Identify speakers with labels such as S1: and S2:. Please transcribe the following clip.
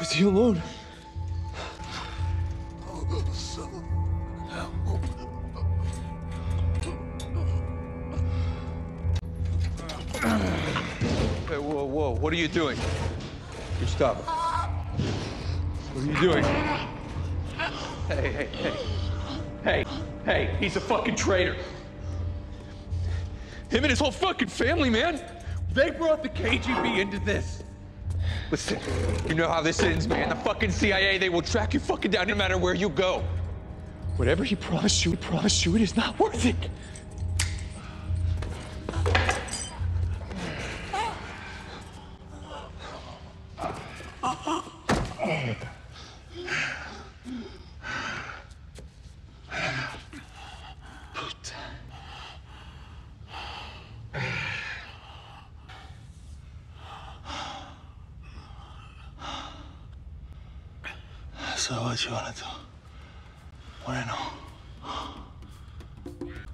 S1: Was he alone?
S2: Hey, whoa, what are you doing? You stop. What are you doing? Hey, he's a fucking traitor. Him and his whole fucking family, man. They brought the KGB into this. Listen, you know how this ends, man. The fucking CIA, they will track you fucking down no matter where you go. Whatever he promised you, it is not worth it.
S3: So what you wanna do? Wanna know?